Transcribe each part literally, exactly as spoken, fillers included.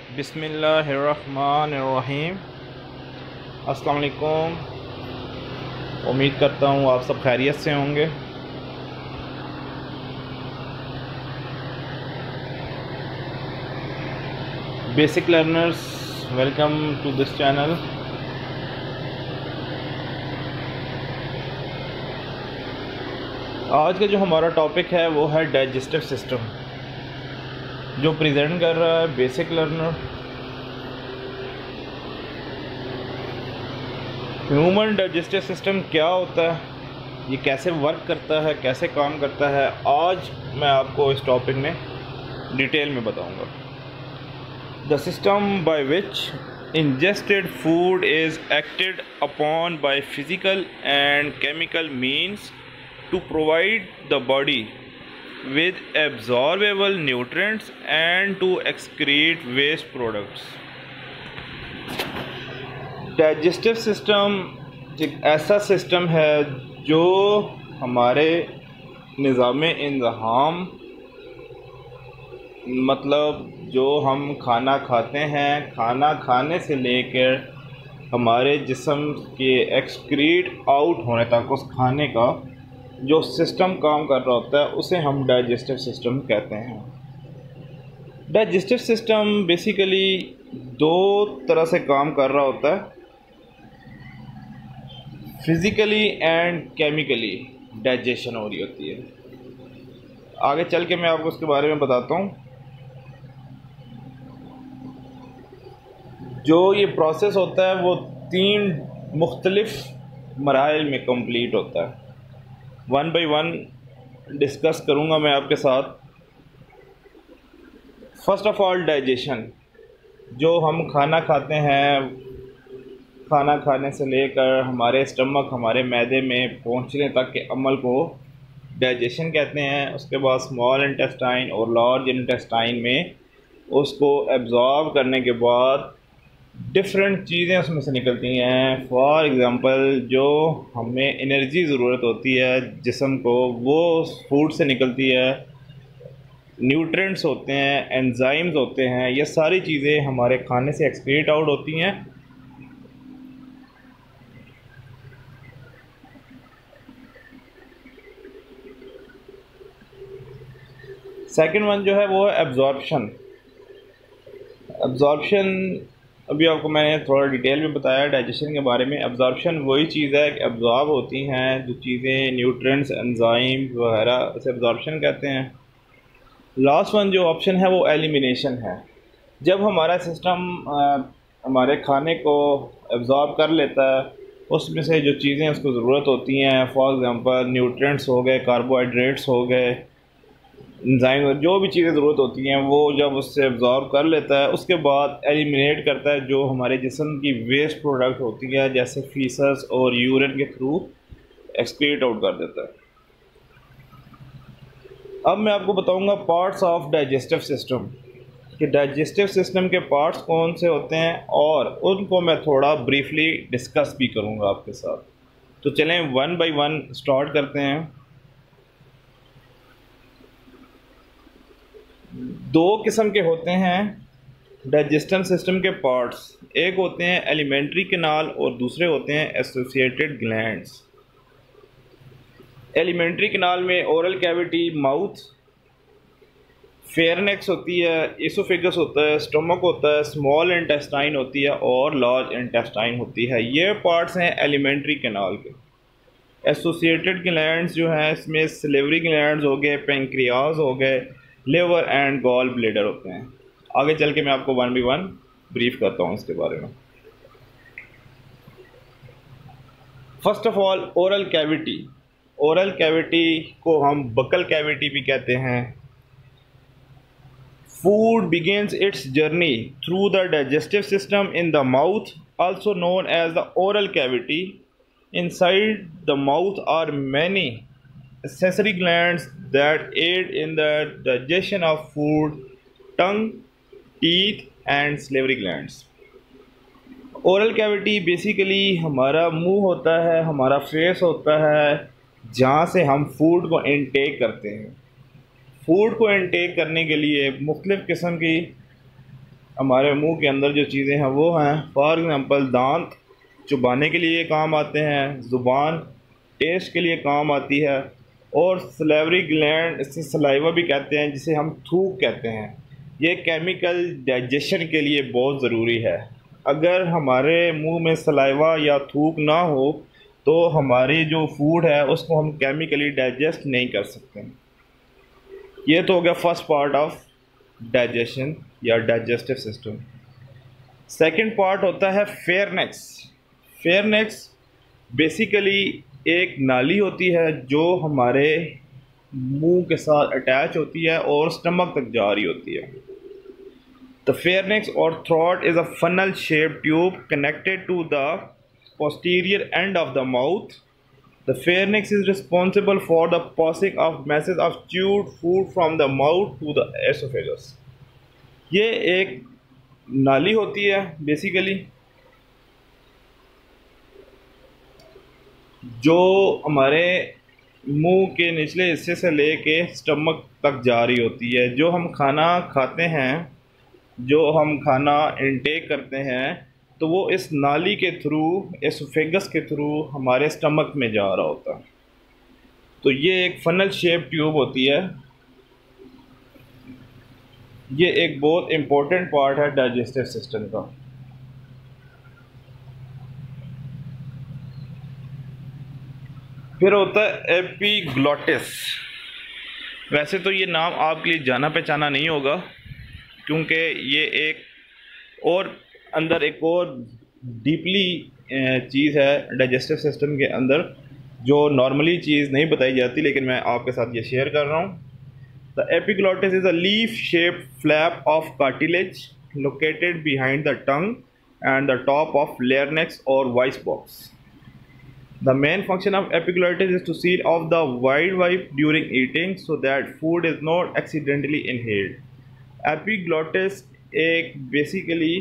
बिस्मिल्लाहिर्रहमानिर्रहीम। अस्सलाम वालेकुम। उम्मीद करता हूँ आप सब खैरियत से होंगे। Basic learners, welcome to this channel. आज का जो हमारा टॉपिक है वो है डाइजेस्टिव सिस्टम, जो प्रेजेंट कर रहा है basic learner. Human digestive system क्या होता है, ये कैसे वर्क करता है, कैसे काम करता है, आज मैं आपको इस टॉपिक में डिटेल में बताऊंगा। The system by which ingested food is acted upon by physical and chemical means to provide the body with absorbable nutrients and to excrete waste products. Digestive system एक ऐसा सिस्टम है जो हमारे निज़ाम इंतज़ाम, मतलब जो हम खाना खाते हैं, खाना खाने से लेकर हमारे जिस्म के एक्सक्रीट आउट होने तक उस खाने का जो सिस्टम काम कर रहा होता है उसे हम डाइजेस्टिव सिस्टम कहते हैं। डाइजेस्टिव सिस्टम बेसिकली दो तरह से काम कर रहा होता है, फिज़िकली एंड केमिकली डाइजेशन हो रही होती है। आगे चल के मैं आपको उसके बारे में बताता हूँ। जो ये प्रोसेस होता है वो तीन मुख्तलिफ मराहिल में कंप्लीट होता है। वन बाय वन डिस्कस करूँगा मैं आपके साथ। फर्स्ट ऑफ ऑल डाइजेशन, जो हम खाना खाते हैं, खाना खाने से लेकर हमारे स्टमक, हमारे मैदे में पहुंचने तक के अमल को डाइजेशन कहते हैं। उसके बाद स्मॉल इंटेस्टाइन और लार्ज इंटेस्टाइन में उसको एब्जॉर्ब करने के बाद डिफरेंट चीज़ें उसमें से निकलती हैं। फॉर एग्ज़ाम्पल, जो हमें एनर्जी ज़रूरत होती है जिस्म को, वो फूड से निकलती है। न्यूट्रिएंट्स होते हैं, एंजाइम्स होते हैं, ये सारी चीज़ें हमारे खाने से एक्सक्रीट आउट होती हैं। सेकंड वन जो है वो है एब्जॉर्प्शन। एब्जॉर्प्शन अभी आपको मैंने थोड़ा डिटेल में बताया डाइजेशन के बारे में। एब्जॉर्प्शन वही चीज़ है कि एब्जॉर्ब होती हैं जो चीज़ें, न्यूट्रिएंट्स, एंजाइम वगैरह, उसे एब्जॉर्प्शन कहते हैं। लास्ट वन जो ऑप्शन है वो एलिमिनेशन है। जब हमारा सिस्टम हमारे खाने को एब्जॉर्ब कर लेता है, उसमें से जो चीज़ें उसको ज़रूरत होती हैं, फॉर एग्ज़ाम्पल न्यूट्रिएंट्स हो गए, कार्बोहाइड्रेट्स हो गए, एंजाइम, जो भी चीज़ें ज़रूरत होती हैं, वो जब उससे एब्जॉर्ब कर लेता है उसके बाद एलिमिनेट करता है जो हमारे जिस्म की वेस्ट प्रोडक्ट होती है, जैसे फीसस और यूरिन के थ्रू एक्सक्रीट आउट कर देता है। अब मैं आपको बताऊंगा पार्ट्स ऑफ डाइजेस्टिव सिस्टम, कि डाइजेस्टिव सिस्टम के पार्ट्स कौन से होते हैं, और उनको मैं थोड़ा ब्रीफली डिस्कस भी करूंगा आपके साथ। तो चलें वन बाय वन स्टार्ट करते हैं। दो किस्म के होते हैं डाइजेस्टिव सिस्टम के पार्ट्स। एक होते हैं एलिमेंट्री कैनाल और दूसरे होते हैं एसोसिएटेड ग्लैंड्स। एलिमेंट्री कैनाल में ओरल कैविटी, माउथ, फेयरनेक्स होती है, इसोफेगस होता है, स्टमक होता है, स्मॉल इंटेस्टाइन होती है और लार्ज इंटेस्टाइन होती है। ये पार्ट्स हैं एलिमेंट्री कैनाल के। एसोसिएटेड ग्लैंड्स जो हैं, इसमें सिलेवरी ग्लैंड्स हो गए, पेंक्रियाज हो गए, लिवर एंड गॉल ब्लेडर होते हैं। आगे चल के मैं आपको वन बाई वन ब्रीफ करता हूँ इसके बारे में। First of all oral cavity. Oral cavity को हम बकल कैविटी भी कहते हैं। Food begins its journey through the digestive system in the mouth, also known as the oral cavity. Inside the mouth are many accessory glands that aid in the digestion of food: tongue, teeth and salivary glands. Oral cavity basically हमारा मुंह होता है, हमारा face होता है, जहाँ से हम फूड को इनटेक करते हैं। फूड को इनटेक करने के लिए मुख्तलिफ़ किस्म की हमारे मुंह के अंदर जो चीज़ें हैं वो हैं, फॉर एग्ज़ाम्पल दांत चुबाने के लिए काम आते हैं, ज़ुबान टेस्ट के लिए काम आती है, और सलेवरी ग्लैंड, इससे सलाइवा भी कहते हैं जिसे हम थूक कहते हैं, ये केमिकल डाइजेशन के लिए बहुत ज़रूरी है। अगर हमारे मुंह में सलाइवा या थूक ना हो तो हमारी जो फूड है उसको हम केमिकली डाइजेस्ट नहीं कर सकते। ये तो हो गया फर्स्ट पार्ट ऑफ डाइजेशन या डाइजेस्टिव सिस्टम। सेकंड पार्ट होता है फेयरनेक्स। फेयरनेक्स बेसिकली एक नाली होती है जो हमारे मुंह के साथ अटैच होती है और स्टमक तक जा रही होती है। The pharynx or throat is a funnel shape tube connected to the posterior end of the mouth. The pharynx is responsible for the passing of masses of chewed food from the mouth to the esophagus. ये एक नाली होती है basically जो हमारे मुंह के निचले हिस्से से लेके स्टमक तक जा रही होती है। जो हम खाना खाते हैं, जो हम खाना इनटेक करते हैं, तो वो इस नाली के थ्रू, एसोफेगस के थ्रू हमारे स्टमक में जा रहा होता है। तो ये एक फनल शेप ट्यूब होती है। ये एक बहुत इम्पोर्टेंट पार्ट है डाइजेस्टिव सिस्टम का। फिर होता है एपिग्लॉटिस। वैसे तो ये नाम आपके लिए जाना पहचाना नहीं होगा, क्योंकि ये एक और अंदर एक और डीपली चीज़ है डाइजेस्टिव सिस्टम के अंदर जो नॉर्मली चीज़ नहीं बताई जाती, लेकिन मैं आपके साथ ये शेयर कर रहा हूँ। The epiglottis is a leaf shaped flap of cartilage located behind the tongue and the top of larynx or voice box. The main function of epiglottis is to seal off the windpipe during eating so that food is not accidentally inhaled. Epiglottis एक basically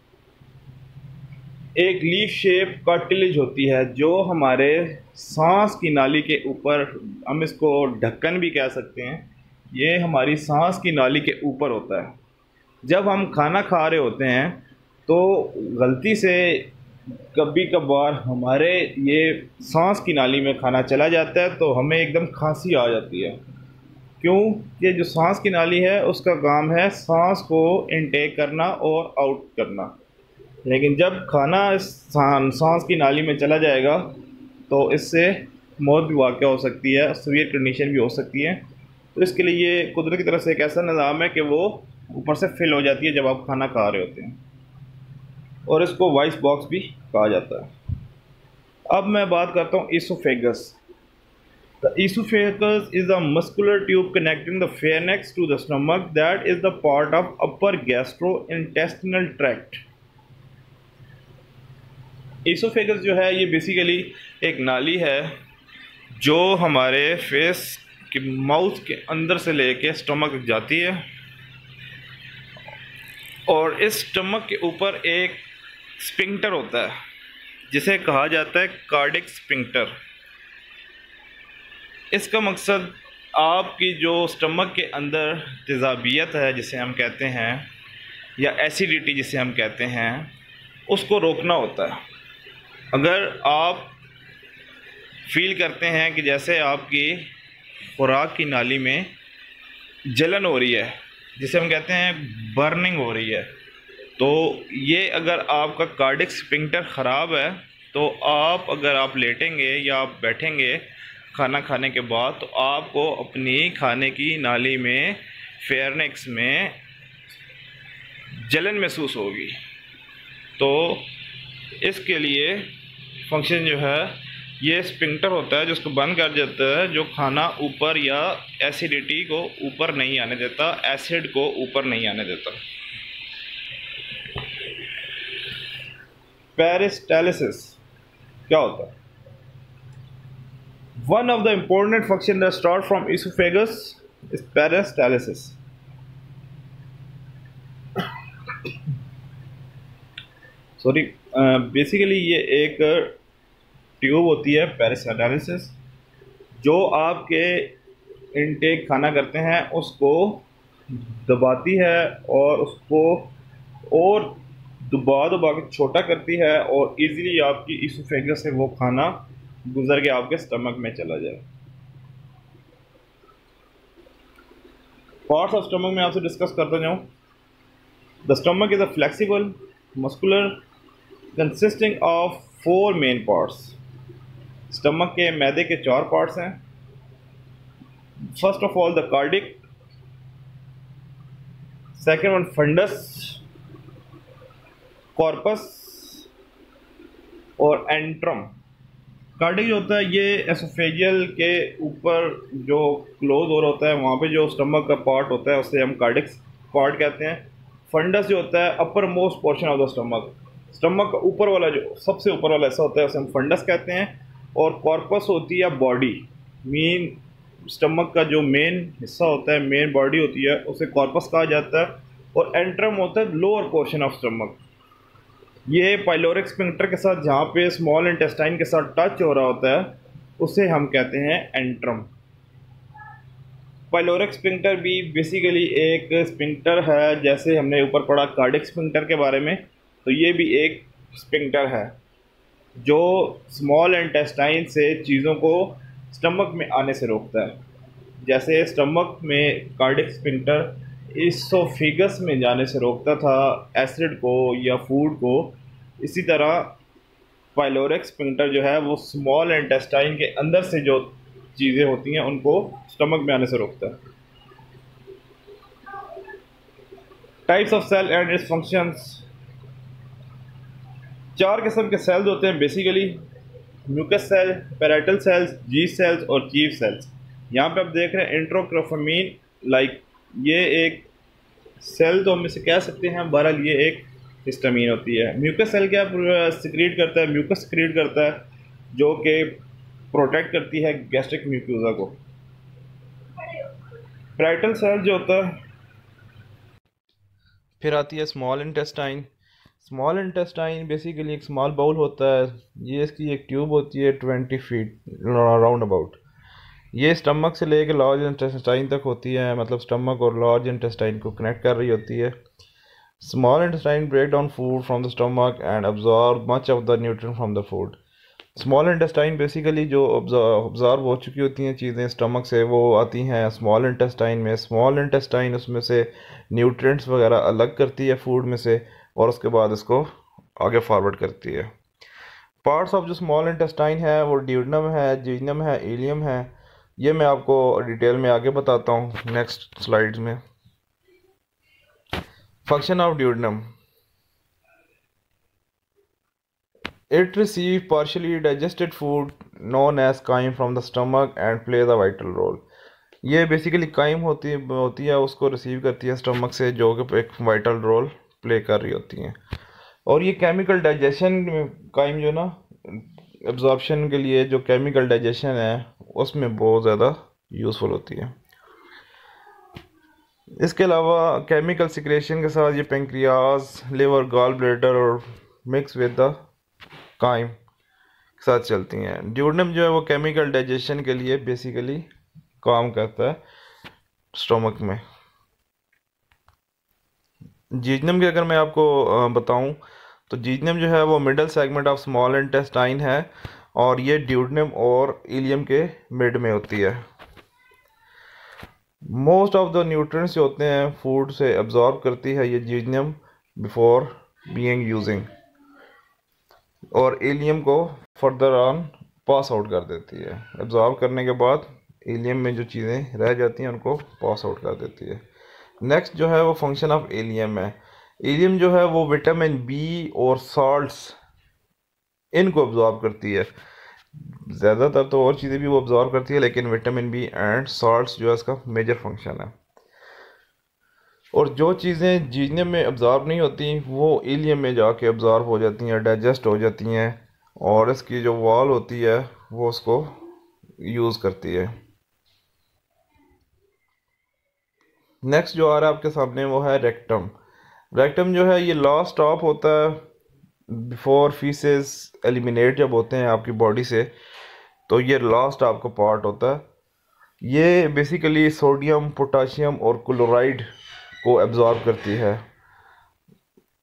एक leaf shape cartilage होती है जो हमारे सांस की नाली के ऊपर, हम इसको ढक्कन भी कह सकते हैं, ये हमारी सांस की नाली के ऊपर होता है। जब हम खाना खा रहे होते हैं तो गलती से कभी कभार हमारे ये सांस की नाली में खाना चला जाता है तो हमें एकदम खांसी आ जाती है। क्यों? ये जो सांस की नाली है उसका काम है सांस को इनटेक करना और आउट करना, लेकिन जब खाना सांस की नाली में चला जाएगा तो इससे मौत भी वाक़या हो सकती है, सीवियर कंडीशन भी हो सकती है। तो इसके लिए ये कुदरत की तरफ से एक ऐसा निज़ाम है कि वो ऊपर से फिल हो जाती है जब आप खाना खा रहे होते हैं, और इसको वॉइस बॉक्स भी कहा जाता है। अब मैं बात करता हूँ oesophagus. The oesophagus is a muscular tube connecting the pharynx to the stomach that is the part of upper gastrointestinal tract. Oesophagus जो है ये बेसिकली एक नाली है जो हमारे फेस के माउथ के अंदर से लेके स्टमक तक जाती है, और इस स्टमक के ऊपर एक स्पिंक्टर होता है जिसे कहा जाता है कार्डिक स्पिंक्टर। इसका मकसद आपकी जो स्टमक के अंदर तेज़ाबियत है जिसे हम कहते हैं, या एसिडिटी जिसे हम कहते हैं, उसको रोकना होता है। अगर आप फील करते हैं कि जैसे आपकी खुराक की नाली में जलन हो रही है, जिसे हम कहते हैं बर्निंग हो रही है, तो ये अगर आपका कार्डिक स्पिंक्टर ख़राब है तो आप अगर आप लेटेंगे या आप बैठेंगे खाना खाने के बाद तो आपको अपनी खाने की नाली में, फेयरनेक्स में जलन महसूस होगी। तो इसके लिए फंक्शन जो है ये स्पिंक्टर होता है जिसको बंद कर देता है, जो खाना ऊपर या एसिडिटी को ऊपर नहीं आने देता, एसिड को ऊपर नहीं आने देता। पेरिस्टालिसिस क्या होता है? One of the important function that start from oesophagus is peristalsis. Sorry, basically ये एक ट्यूब होती है पेरिस्टालिसिस जो आपके इनटेक खाना करते हैं उसको दबाती है और उसको और दबा दबा के छोटा करती है और इजीली आपकी इसोफेगस से वो खाना गुजर के आपके स्टमक में चला जाए। पार्ट्स ऑफ स्टमक में आपसे डिस्कस करता जाऊँ। The stomach is a flexible muscular consisting of four main parts. Stomach के मैदे के चार पार्ट्स हैं। First of all the cardiac, second one fundus, corpus और एंट्रम। कार्डिक जो होता है ये एसोफेजियल के ऊपर जो क्लोज हो रहा होता है, वहाँ पे जो स्टमक का पार्ट होता है उसे हम कार्डिक पार्ट कहते हैं। फंडस जो होता है uppermost portion of the stomach, stomach का ऊपर वाला जो सबसे ऊपर वाला ऐसा होता है उसे हम फंडस कहते हैं। और कॉर्पस होती है बॉडी, मेन स्टमक का जो मेन हिस्सा होता है, मेन बॉडी होती है, उसे कॉर्पस कहा जाता है। और एंट्रम होता है लोअर पोर्शन ऑफ स्टमक, ये पाइलोरिक स्फिंक्टर के साथ जहाँ पे स्मॉल इंटेस्टाइन के साथ टच हो रहा होता है उसे हम कहते हैं एंट्रम। पाइलोरिक स्फिंक्टर भी बेसिकली एक स्फिंक्टर है, जैसे हमने ऊपर पढ़ा कार्डिक स्फिंक्टर के बारे में, तो ये भी एक स्फिंक्टर है जो स्मॉल इंटेस्टाइन से चीज़ों को स्टमक में आने से रोकता है। जैसे स्टमक में कार्डिक स्फिंक्टर इसोफिगस में जाने से रोकता था एसिड को या फूड को, इसी तरह पाइलोरिक स्फिंक्टर जो है वो स्मॉल इंटेस्टाइन के अंदर से जो चीज़ें होती हैं उनको स्टमक में आने से रोकता है। Types of cell and its functions. चार किस्म के सेल्स होते हैं basically, mucus cell, parietal cells, G cells और चीफ सेल्स। यहाँ पे आप देख रहे हैं इंट्रोक्रोफामीन, लाइक ये एक सेल तो हम इसे कह सकते हैं, बहरहाल ये एक हिस्टामीन होती है। म्यूकस सेल क्या सिक्रीट करता है, म्यूकस सिक्रीट करता है जो कि प्रोटेक्ट करती है गैस्ट्रिक म्यूकोसा को। पैराइटल सेल जो होता है, फिर आती है small intestine. Small intestine basically एक स्मॉल बाउल होता है, ये इसकी एक ट्यूब होती है ट्वेंटी फीट राउंड अबाउट, ये स्टमक से लेकर लार्ज इंटेस्टाइन तक होती है, मतलब स्टमक और लार्ज इंटेस्टाइन को कनेक्ट कर रही होती है। Small intestine break down food from the stomach and absorb much of the nutrient from the food. Small intestine basically जो ऑब्जॉर्व हो चुकी होती हैं चीज़ें स्टमक से, वो आती हैं स्मॉल इंटेस्टाइन में। स्मॉल इंटेस्टाइन उसमें से न्यूट्रिएंट्स वगैरह अलग करती है फूड में से और उसके बाद इसको आगे फॉरवर्ड करती है। पार्ट्स ऑफ जो स्मॉल इंटेस्टाइन है वो ड्यूडेनम है, जीजनम है, इलियम है। ये मैं आपको डिटेल में आगे बताता हूँ नेक्स्ट स्लाइड्स में। Function of duodenum, it receives partially digested food known as chyme from the stomach and plays a vital role। ये बेसिकली काइम होती होती है उसको रिसीव करती है स्टमक से, जो कि एक वाइटल रोल प्ले कर रही होती हैं। और ये केमिकल डाइजेशन काइम जो ना एब्जॉर्प्शन के लिए जो केमिकल डाइजेशन है उसमें बहुत ज़्यादा यूज़फुल होती है। इसके अलावा केमिकल सिक्रेशन के साथ ये पेंक्रियाज, लिवर, गॉल ब्लैडर और मिक्स विद द काइम के साथ चलती हैं। ड्यूडेनम जो है वो केमिकल डाइजेशन के लिए बेसिकली काम करता है स्टमक में। जीजनम की अगर मैं आपको बताऊं तो जीजनम जो है वो middle segment of small intestine है और ये ड्यूडेनम और इलियम के मिड में होती है। मोस्ट ऑफ द न्यूट्रिएंट्स जो होते हैं फूड से अब्जॉर्ब करती है ये जीजनम बिफोर बीइंग यूजिंग, और इलियम को फर्दर ऑन पास आउट कर देती है। एब्जॉर्ब करने के बाद इलियम में जो चीज़ें रह जाती हैं उनको पास आउट कर देती है। नेक्स्ट जो है वो फंक्शन ऑफ इलियम है। इलियम जो है वो विटामिन बी और साल्ट्स इनको अब्जॉर्ब करती है, ज़्यादातर तो और चीज़ें भी वो अब्जॉर्ब करती है, लेकिन विटामिन बी एंड साल्ट्स जो है इसका मेजर फंक्शन है। और जो चीज़ें जीजनम में अब्जॉर्ब नहीं होती वो इलियम में जाके अब्जॉर्ब हो जाती हैं, डाइजेस्ट हो जाती हैं, और इसकी जो वॉल होती है वो उसको यूज़ करती है। नेक्स्ट जो आ रहा है आपके सामने वो है रेक्टम। रेक्टम जो है ये लास्ट स्टॉप होता है बिफोर फीसेस एलिमिनेट जब होते हैं आपकी बॉडी से, तो ये लास्ट आपका पार्ट होता है। ये बेसिकली सोडियम, पोटाशियम और क्लोराइड को एब्जॉर्ब करती है।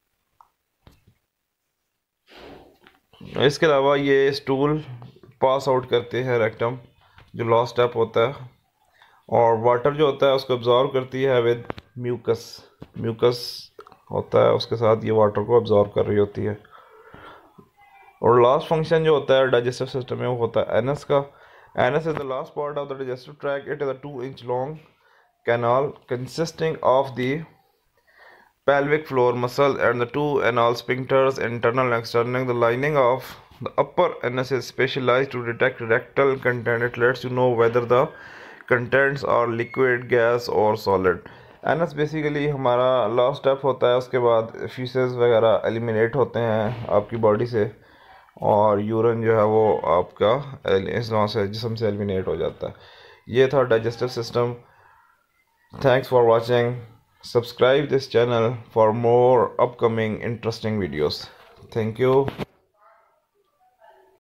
इसके अलावा ये स्टूल पास आउट करते हैं रेक्टम, जो लास्ट स्टेप होता है, और वाटर जो होता है उसको अब्जॉर्व करती है विद म्यूकस। म्यूकस होता है उसके साथ, ये वाटर को अब्जॉर्व कर रही होती है। और लास्ट फंक्शन जो होता है डाइजेस्टिव सिस्टम में वो होता है एनस का। Anus is the last part of the digestive tract. It is a two inch long canal consisting of the pelvic floor muscle and the two anal sphincters, internal and external. The lining of the upper anus is specialized to detect rectal content. It lets you know whether the contents are liquid, gas or solid. Anus basically हमारा last step होता है, उसके बाद faeces वगैरह eliminate होते हैं आपकी body से, और यूरिन जो है वो आपका इस तरह से जिस्म से एलिमिनेट हो जाता है। ये था digestive system. Thanks for watching. Subscribe this channel for more upcoming interesting videos. Thank you.